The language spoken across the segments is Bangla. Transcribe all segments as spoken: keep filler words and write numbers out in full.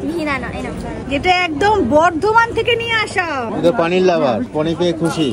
মিহিদানা, যেটা একদম বর্ধমান থেকে নিয়ে আসা। এটা পনির লাভার, পনির পেয়ে খুশি।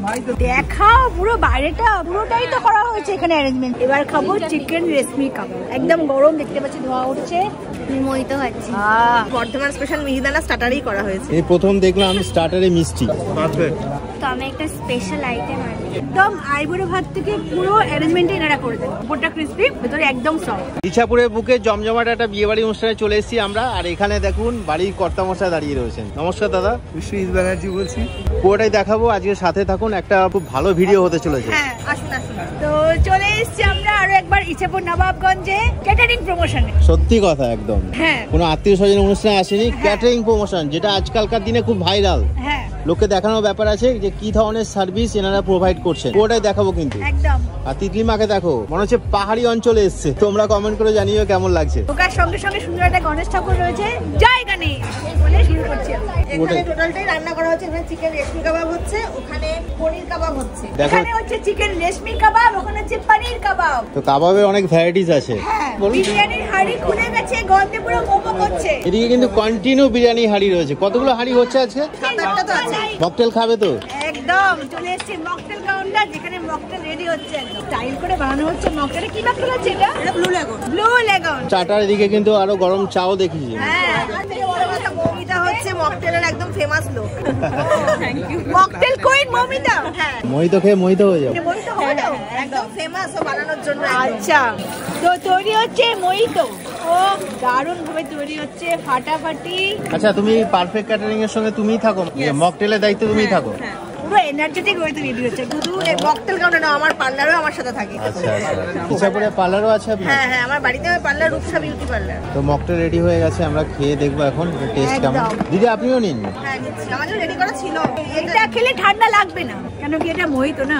দেখাও পুরো বাইরেটা পুরোটাই তো করা হয়েছে এখানে অ্যারেঞ্জমেন্ট। এবার খাবো চিকেন রেশমি কাবাব, একদম গরম, দেখতে পাচ্ছি ধোয়া উঠছে। মোহিত খাচ্ছি। বর্ধমান স্পেশাল মিহিদানা স্টার্টারই করা হয়েছে। এই প্রথম দেখলাম আমি স্টার্টারে মিষ্টি। পারফেক্ট। তো আমি একটা স্পেশাল আইটেম আনি, একদম আইবুড়ো ভাত থেকে পুরো অ্যারেঞ্জমেন্টে এনারা করে দেন। উপরটা ক্রিসপি, ভেতরে একদম সফট। ইছাপুরের বুকে জমজমাট একটা বিয়ে বাড়ি অনুষ্ঠানে চলে এসেছি আমরা। আর এখানে দেখুন বাড়ির কর্তামশাই দাঁড়িয়ে রয়েছেন। নমস্কার দাদা। বিশ্বজিৎ ব্যানার্জি বলছি। পুরোটাই দেখাবো, আজকে সাথে থাকুন, একটা খুব ভালো ভিডিও হতে চলেছে। হ্যাঁ, আসুন আসুন। তো চলে এসেছি আমরা আরো একবার ইছাপুর নবাবগঞ্জে ক্যাটারিং প্রমোশনে। সত্যি কথা একদম। হ্যাঁ, কোনো আত্মীয় স্বজন অনুষ্ঠানে আসেনি, ক্যাটারিং প্রমোশন, যেটা আজকালকার দিনে খুব ভাইরাল। হ্যাঁ, লোককে দেখানোর ব্যাপার আছে যে কি ধরনের সার্ভিস এনারা প্রোভাইড করছেন, পুরোটাই দেখাবো কিন্তু একদম। আর তিতলি মাকে দেখো, মনে হচ্ছে পাহাড়ি অঞ্চলে এসছে। তোমরা কমেন্ট করে জানিও কেমন লাগছে। ওকার সঙ্গে সঙ্গে সুন্দর একটা গণেশ ঠাকুর রয়েছে, জয় গণেশ বলে শুরু করছি। এখানে টোটালটাই রান্না করা হচ্ছে। এখানে চিকেন রেশমি কাবাব হচ্ছে, ওখানে পনির কাবাব হচ্ছে। এখানে হচ্ছে চিকেন রেশমি কাবাব, ওখানে হচ্ছে পনির কাবাব। তো কাবাবের অনেক ভ্যারাইটিস আছে। হ্যাঁ, বিরিয়ানির হাঁড়ি খুলে গেছে, গন্ধে পুরো মোমো করছে। এদিকে কিন্তু কন্টিনিউ বিরিয়ানি হাঁড়ি রয়েছে। কতগুলো হাঁড়ি হচ্ছে আজকে? সাত আটটা তো আছে। মকটেল খাবে তো? একদম চলে এসেছে মকটেল কাউন্টার, যেখানে মকটেল রেডি হচ্ছে। একদম স্টাইল করে বানানো হচ্ছে মকটেল। কি মকটেল আছে এটা? এটা ব্লু লেগন। ব্লু লেগন। চাটার এদিকে কিন্তু আরো গরম চাও দেখি। হ্যাঁ, আর থেকে বড় কথা মমিতা হচ্ছে মকটেলের একদম ফেমাস লোক। Thank you. Mocktail queen Mamita. হ্যাঁ, মোহিত খেয়ে মোহিত হয়ে যাবে। মোহিত হবে তো একদম ফেমাস ও বানানোর জন্য। আচ্ছা, তো তৈরি হচ্ছে মোহিত। ও দারুণ ভাবে তৈরি হচ্ছে, ফাটাফাটি। আচ্ছা, তুমি পারফেক্ট ক্যাটারিং এর সঙ্গে তুমিই থাকো, মকটেলের দায়িত্ব তুমিই থাকো। পুরো এনার্জেটিক ওয়েতে রেডি হচ্ছে। শুধু এই মকটেল কাউন্টার না, আমার পার্লারও আমার সাথে থাকে। আচ্ছা আচ্ছা, ইছাপুরে পার্লারও আছে আপনার? হ্যাঁ হ্যাঁ, আমার বাড়িতে পার্লার, রূপসা বিউটি পার্লার। তো মকটেল রেডি হয়ে গেছে, আমরা খেয়ে দেখবো এখন টেস্ট কেমন। দিদি আপনিও নিন। হ্যাঁ নিচ্ছি, আমাদের রেডি করা ছিল। এটা খেলে ঠান্ডা লাগবে না, কেন কি এটা মোহিত না।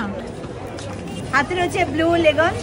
হাতে রয়েছে ব্লু লেগন।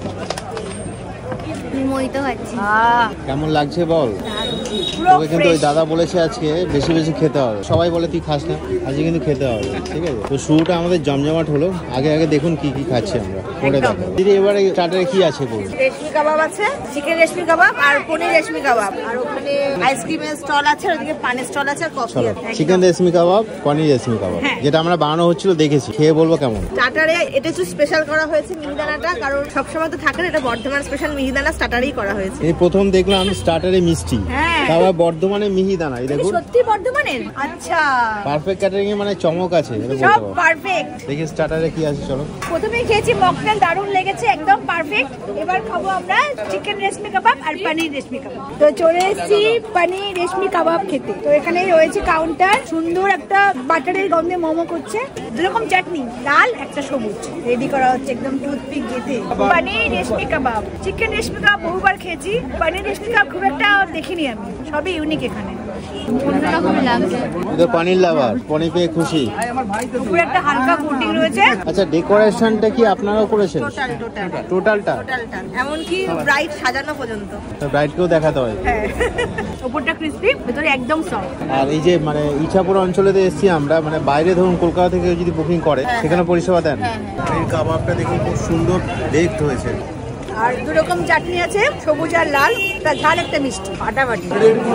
মোহিত খাচ্ছি। কেমন লাগছে বল? তোকে কিন্তু ওই দাদা বলেছে আজকে বেশি বেশি খেতে হবে। সবাই বলে তুই খাস না, আজকে কিন্তু খেতে হবে, ঠিক আছে? তো শুরুটা আমাদের জমজমাট হলো। আগে আগে দেখুন কি কি খাচ্ছি আমরা, করে দেখো। দিদি এবারে স্টার্টারে কি আছে বল? রেশমি কাবাব আছে, চিকেন রেশমি কাবাব আর পনির রেশমি কাবাব, আর ওখানে আইসক্রিমের স্টল আছে, আর ওদিকে পানের স্টল আছে, আর কফি আছে। চিকেন রেশমি কাবাব, পনির রেশমি কাবাব, যেটা আমরা বানানো হচ্ছিল দেখেছি, খেয়ে বলবো কেমন। স্টার্টারে এটা একটু স্পেশাল করা হয়েছে মিহিদানাটা, কারণ সবসময় তো থাকে না, এটা বর্ধমান স্পেশাল মিহিদানা স্টার্টারেই করা হয়েছে। এই প্রথম দেখলাম আমি স্টার্টারে মিষ্টি। হ্যাঁ, তারপর বর্ধমানে মিহিদানা। এই দেখুন, সত্যি বর্ধমানের। আচ্ছা, পারফেক্ট ক্যাটারিং এ মানে চমক আছে, সব পারফেক্ট। দেখি স্টার্টারে কি আছে, চলো। প্রথমে খেয়েছি মকটেল, দারুণ লেগেছে, একদম পারফেক্ট। এবার খাবো আমরা চিকেন রেশমি কাবাব আর পনির রেশমি কাবাব। তো চলে এসেছি পনির রেশমি কাবাব খেতে। তো এখানে রয়েছে কাউন্টার, সুন্দর একটা বাটারের গন্ধে মোমো করছে, দুরকম চাটনি, লাল একটা সবুজ, রেডি করা হচ্ছে একদম টুথপিক গেঁথে। পনির রেশমি কাবাব, চিকেন রেশমি কাবাব বহুবার খেয়েছি, পনির রেশমি কাবাব খুব একটা দেখিনি আমি, সবই ইউনিক এখানে, অন্যরকম লাগছে। এটা পনির লাভার, পনির পেয়ে খুশি। উপরে একটা হালকা কোটিং রয়েছে। আচ্ছা, ডেকোরেশনটা কি আপনারাও করেছেন? টোটাল টোটাল টোটালটা টোটালটা এমনকি ব্রাইট সাজানো পর্যন্ত। তো ব্রাইডকেও দেখাতে হয়। হ্যাঁ, উপরটা ক্রিসপি, ভেতরে একদম সফট। আর এই যে মানে ইছাপুর অঞ্চলেতে এসেছি আমরা, মানে বাইরে ধরুন কলকাতা থেকে যদি বুকিং করে সেখানে পরিষেবা দেন। এই কাবাবটা দেখুন খুব সুন্দর বেকড হয়েছে। আর দু রকম চাটনি আছে, সবুজ আর লাল, একটা ঝাল একটা মিষ্টি, ফাটাফাটি।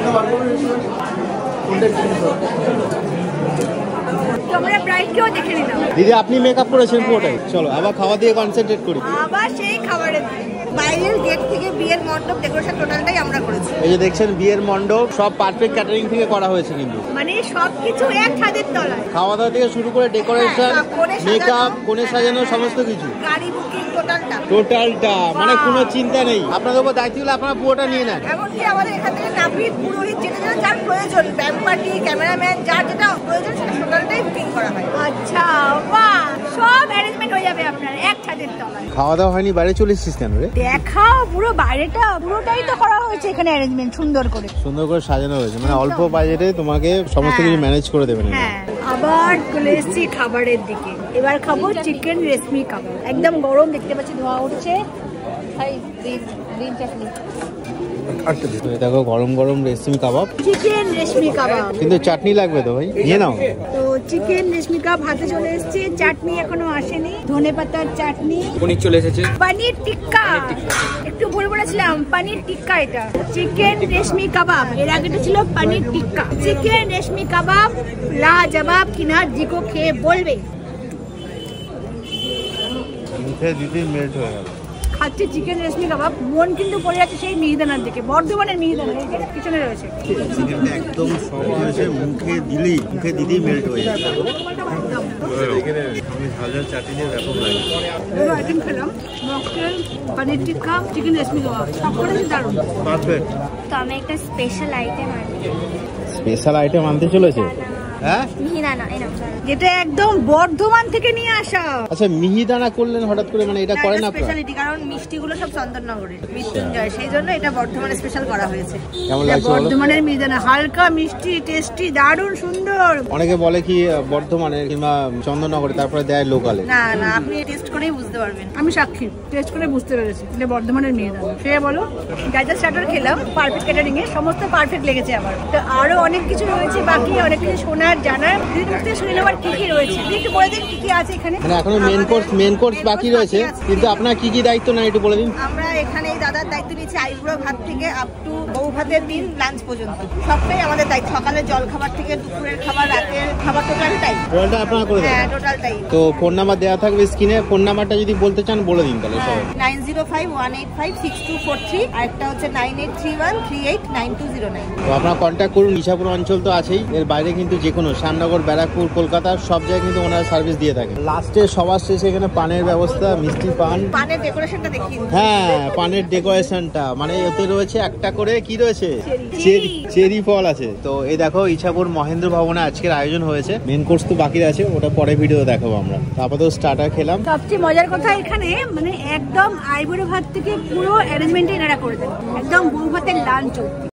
আমরা ব্রাইডকেও দেখে নিলাম। দিদি আপনি মেকআপ করেছেন পুরোটাই, চলো আবার খাওয়া দিয়ে কনসেন্ট্রেট করি। আবার সেই খাবারের বাইরের গেট থেকে বিয়ের মণ্ডপ ডেকোরেশন টোটালটাই আমরা করেছি। এই যে দেখছেন বিয়ের মণ্ডপ সব পারফেক্ট ক্যাটারিং থেকে করা হয়েছে, কিন্তু মানে সবকিছু এক ছাদের তলায়, খাওয়া দাওয়া থেকে শুরু করে ডেকোরেশন, মেকআপ, কোণে সাজানো, সমস্ত কিছু, গাড়ি বুকিং, টোটালটা টোটালটা মানে কোনো চিন্তা নেই। আপনাদের উপর দায়িত্ব হলে আপনারা পুরোটা নিয়ে নেন। এমনকি আমাদের এখান থেকে নাপিত, পুরোহিত, যেটা যেটা যার প্রয়োজন, ব্যান্ড পার্টি, ক্যামেরাম্যান, যার যেটা প্রয়োজন সেটা টোটালটাই বুকিং করা হয়। আচ্ছা, বাহ, সব অ্যারেঞ্জমেন্ট হয়ে যাবে আপনার এক ছাদের তলায়। খাওয়া দাওয়া হয়নি, বাইরে চলে এসেছিস কেন রে? দেখাও পুরো বাইরেটা পুরোটাই তো করা হয়েছে এখানে অ্যারেঞ্জমেন্ট, সুন্দর করে সুন্দর করে সাজানো হয়েছে, মানে অল্প বাজেটে তোমাকে সমস্ত কিছু ম্যানেজ করে দেবেন। হ্যাঁ, আবার চলে এসেছি খাবারের দিকে। এবার খাবো চিকেন রেশমি কাবাব, একদম গরম, দেখতে পাচ্ছি ধোয়া উঠছে। দেখো গরম গরম রেশমি কাবাব, চিকেন রেশমি কাবাব। কিন্তু চাটনি লাগবে তো ভাই, নিয়ে নাও। তো চিকেন রেশমি কাবাব হাতে চলে এসেছে, চাটনি এখনো আসেনি, ধনে পাতার চাটনি, পনির চলে এসেছে, পনির টিক্কা, একটু ভুল বলেছিলাম, পনির টিক্কা। এটা চিকেন রেশমি কাবাব, এর আগেটা ছিল পনির টিক্কা। চিকেন রেশমি কাবাব লাজবাব কিনা, জিকো খেয়ে বলবে। মুখে দিতেই মেল্ট হয়ে গেল। খাচ্ছে চিকেন রেশমি কাবাব, মন কিন্তু পড়ে যাচ্ছে সেই মিহিদানার দিকে, বর্ধমানের মিহিদানা, এই যে পিছনে রয়েছে। চিকেনটা একদম সফট হয়েছে, মুখে দিলেই মুখে দিতেই মেল্ট হয়ে যাচ্ছে। আমি ঝাল ঝাল চাটনি দিয়ে ব্যাপক লাগে। দুটো আইটেম খেলাম, মকটেল, পনির টিক্কা, চিকেন রেশমি কাবাব, সব করে দারুণ। পারফেক্ট। তো আমি একটা স্পেশাল আইটেম আনি, স্পেশাল আইটেম আনতে চলেছে? হ্যাঁ, মিহিদানা। এই নাও। যেটা একদম বর্ধমান থেকে নিয়ে আসা। আচ্ছা, মিহিদানা করলেন হঠাৎ করে, মানে এটা করেন আপনারা? স্পেশালিটি, কারণ মিষ্টিগুলো সব চন্দননগরের মৃত্যুঞ্জয়, সেই জন্য এটা বর্ধমানে স্পেশাল করা হয়েছে। কেমন এটা লাগছে বলো? বর্ধমানের মিহিদানা, হালকা মিষ্টি, টেস্টি, দারুণ সুন্দর। অনেকে বলে কি বর্ধমানের কিংবা চন্দননগরে, তারপরে দেয় লোকালে। না না, আপনি টেস্ট করেই বুঝতে পারবেন। আমি সাক্ষী, টেস্ট করে বুঝতে পেরেছি এটা বর্ধমানের মিহিদানা। সে বলো, গাজর স্টার্টার খেলাম পারফেক্ট ক্যাটারিং এ, সমস্ত পারফেক্ট লেগেছে আমার। তো আরো অনেক কিছু রয়েছে বাকি, অনেক কিছু শোনার জানার, দিদি শুনে নেবার কি কি রয়েছে একটু বলে দিন, কি কি আছে এখানে। মানে এখনো মেন কোর্স মেন কোর্স বাকি রয়েছে, কিন্তু আপনার কি কি দায়িত্ব না একটু বলে দিন। আমরা এখানে এই দাদার দায়িত্ব নিচ্ছি আইবুড়ো ভাত থেকে আপ টু বউ ভাতের দিন লাঞ্চ পর্যন্ত, সবটাই আমাদের দায়িত্ব। সকালে জল খাবার থেকে দুপুরের খাবার, রাতের খাবার, টোটালটাই টোটালটা আপনারা করে দেন? হ্যাঁ, টোটালটাই। তো ফোন নাম্বার দেওয়া থাকবে স্ক্রিনে, ফোন নাম্বারটা যদি বলতে চান বলে দিন তাহলে সবাই। Nine zero five one eight five six two four three, আর একটা হচ্ছে nine eight three one three eight nine two zero nine. তো আপনারা কন্ট্যাক্ট করুন। ইছাপুর অঞ্চল তো আছেই, এর বাইরে কিন্তু যে কোনো শ্যামনগর, ব্যারাকপুর, কলকাতা সব জায়গায় কিন্তু ওনারা সার্ভিস দিয়ে থাকেন। লাস্টে সবার শেষে এখানে পানের ব্যবস্থা, মিষ্টি পান। পানের ডেকোরেশনটা দেখিয়ে দিন। হ্যাঁ, পানের ডেকোরেশনটা মানে এতে রয়েছে একটা করে কি রয়েছে, চেরি চেরি ফল আছে। তো এই দেখো ইছাপুর মহেন্দ্র ভবনে আজকের আয়োজন হয়েছে। মেন কোর্স তো বাকি আছে, ওটা পরে ভিডিও দেখাবো আমরা। আপাতত স্টার্টার খেলাম। সবচেয়ে মজার কথা এখানে, মানে একদম আইবুড়ো ভাত থেকে পুরো অ্যারেঞ্জমেন্টে এনারা করে দেন, একদম বউ ভাতের লাঞ্চ।